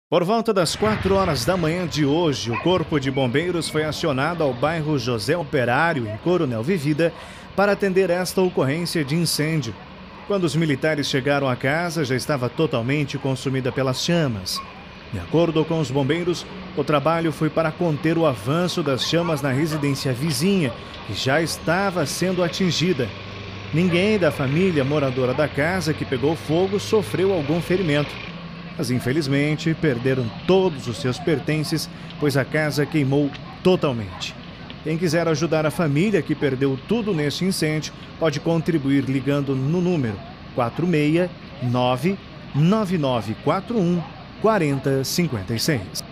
Por volta das 4 horas da manhã de hoje, o Corpo de Bombeiros foi acionado ao bairro José Operário, em Coronel Vivida, para atender esta ocorrência de incêndio. Quando os militares chegaram à casa, já estava totalmente consumida pelas chamas. De acordo com os bombeiros, o trabalho foi para conter o avanço das chamas na residência vizinha, que já estava sendo atingida. Ninguém da família moradora da casa que pegou fogo sofreu algum ferimento. Mas, infelizmente, perderam todos os seus pertences, pois a casa queimou totalmente. Quem quiser ajudar a família que perdeu tudo neste incêndio, pode contribuir ligando no número 469 9941 4056.